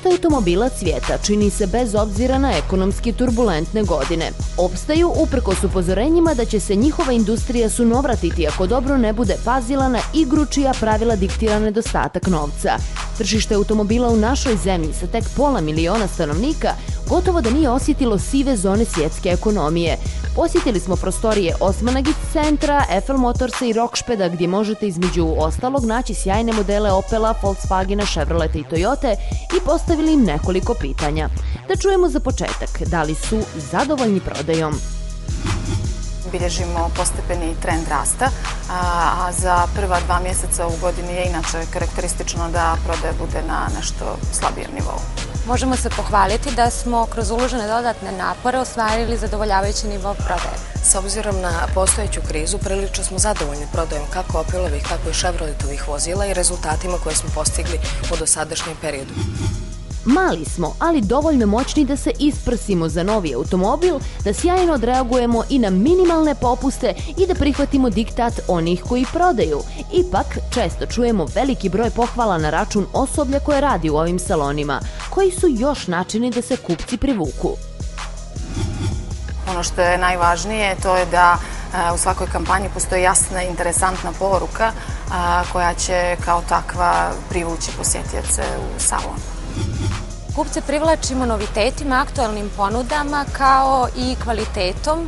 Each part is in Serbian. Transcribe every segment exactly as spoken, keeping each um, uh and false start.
Tržište automobila cvjeta, čini se bez obzira na ekonomski turbulentne godine. Opstaju uprkos upozorenjima da će se njihova industrija sunovratiti ako dobro ne bude pazila na igru čija pravila diktira nedostatak novca. Tržište automobila u našoj zemlji sa tek pola miliona stanovnika gotovo da nije osjetilo sive zone svjetske ekonomije. Posjetili smo prostorije Osmanagić centra, Eiffel Motorsa i Rockšpeda gdje možete između ostalog naći sjajne modele Opela, Volkswagena, Chevroleta i Toyote i postavili im nekoliko pitanja. Da čujemo za početak da li su zadovoljni prodajom. Bilježimo postepeni trend rasta, a za prva dva mjeseca u godini je inače karakteristično da prodaja bude na nešto slabijem nivou. Možemo se pohvaliti da smo kroz uložene dodatne napore ostvarili zadovoljavajući nivo prodaje. S obzirom na postojeću krizu, prilično smo zadovoljni prodajom kako Opelovih, tako i Chevroletovih vozila i rezultatima koje smo postigli u dosadašnjem periodu. Mali smo, ali dovoljno moćni da se isprsimo za novi automobil, da sjajno odreagujemo i na minimalne popuste i da prihvatimo diktat onih koji prodaju. Ipak, često čujemo veliki broj pohvala na račun osoblja koje radi u ovim salonima. Koji su još načini da se kupci privuku? Ono što je najvažnije to je da u svakoj kampanji postoji jasna i interesantna poruka koja će kao takva privući posjetioce u salon. Kupce privlačimo novitetima, aktualnim ponudama kao i kvalitetom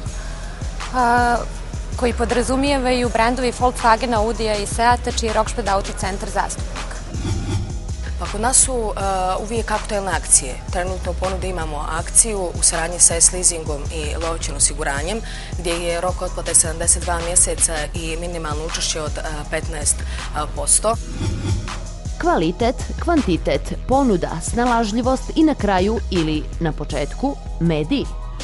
koji podrazumijevaju brendovi Volkswagena, Audija i Seata, čiji je Rockšped Auto centar zastupnik. Pa kod nas su uvijek aktuelne akcije. Trenutno u ponudi imamo akciju u saradnji sa S-leasingom i Lovoćin osiguranjem, gdje je rok otplate sedamdeset dva mjeseca i minimalno učešće od petnaest posto. Kvalitet, kvantitet, ponuda, snalažljivost i na kraju ili na početku mediji.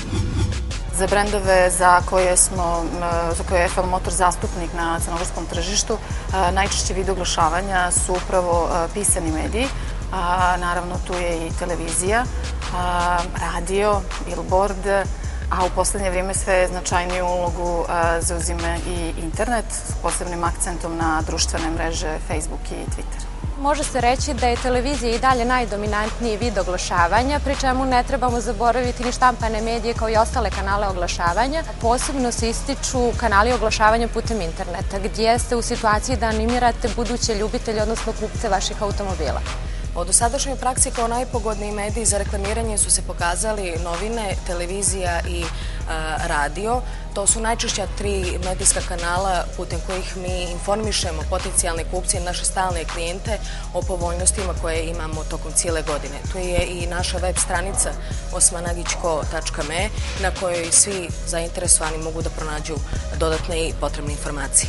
Za brendove za koje smo, za koje je Eiffel Motor zastupnik na crnogorskom tržištu, najčešći vid oglašavanja su upravo pisani mediji. Naravno, tu je i televizija, radio, billboard, a u poslednje vrijeme sve značajniju ulogu zauzima i internet s posebnim akcentom na društvene mreže Facebook i Twitter. Može se reći da je televizija i dalje najdominantniji vid oglašavanja, pri čemu ne trebamo zaboraviti ni štampane medije kao i ostale kanale oglašavanja. Posebno se ističu kanali oglašavanja putem interneta, gdje ste u situaciji da animirate buduće ljubitelje, odnosno kupce vaših automobila. U dosadašnjoj praksi kao najpogodniji mediji za reklamiranje su se pokazali novine, televizija i radio. To su najčešća tri medijska kanala putem kojih mi informišemo potencijalne kupce i naše stalne klijente o povoljnostima koje imamo tokom cijele godine. Tu je i naša web stranica osmanagićko tačka me na kojoj svi zainteresovani mogu da pronađu dodatne i potrebne informacije.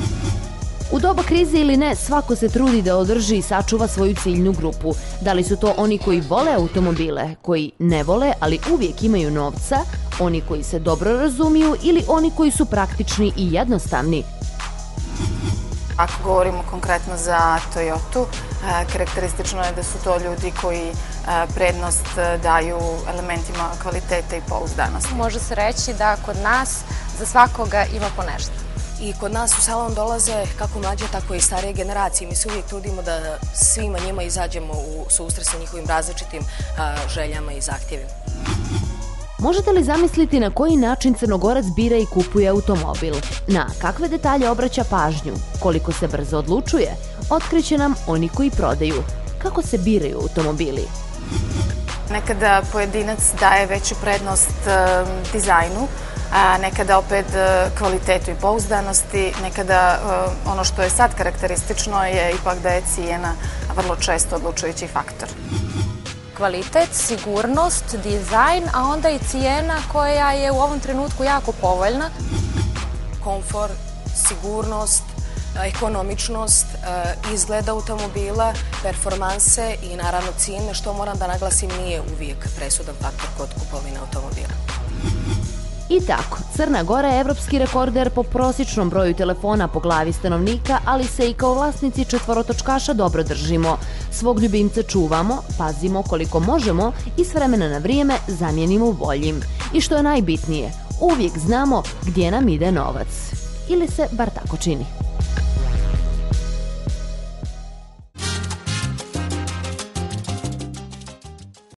U doba krize ili ne, svako se trudi da održi i sačuva svoju ciljnu grupu. Da li su to oni koji vole automobile, koji ne vole, ali uvijek imaju novca, oni koji se dobro razumiju ili oni koji su praktični i jednostavni? Ako govorimo konkretno za Toyotu, karakteristično je da su to ljudi koji prednost daju elementima kvalitete i pouzdanosti. Može se reći da kod nas za svakoga ima po nešto. I kod nas u salon dolaze kako mlađe, tako i starije generacije. Mi se uvijek trudimo da svima njima izađemo u susret sa njihovim različitim željama i zahtjevima. Možete li zamisliti na koji način Crnogorac bira i kupuje automobil? Na kakve detalje obraća pažnju? Koliko se brzo odlučuje? Otkriće nam oni koji prodaju. Kako se biraju automobili? Nekada pojedinac daje veću prednost dizajnu, nekada opet kvalitetu i pouzdanosti, nekada ono što je sad karakteristično je ipak da je cijena vrlo često odlučujući faktor. Kvalitet, sigurnost, dizajn, a onda i cijena koja je u ovom trenutku jako povoljna. Komfor, sigurnost, ekonomičnost, izgled automobila, performanse i naravno cijene, što moram da naglasim nije uvijek presudan faktor kod kupovine automobila. I tako, Crna Gora je evropski rekorder po prosječnom broju telefona po glavi stanovnika, ali se i kao vlasnici četvorotočkaša dobro držimo. Svog ljubimca čuvamo, pazimo koliko možemo i s vremena na vrijeme zamijenimo boljim. I što je najbitnije, uvijek znamo gdje nam ide novac. Ili se bar tako čini.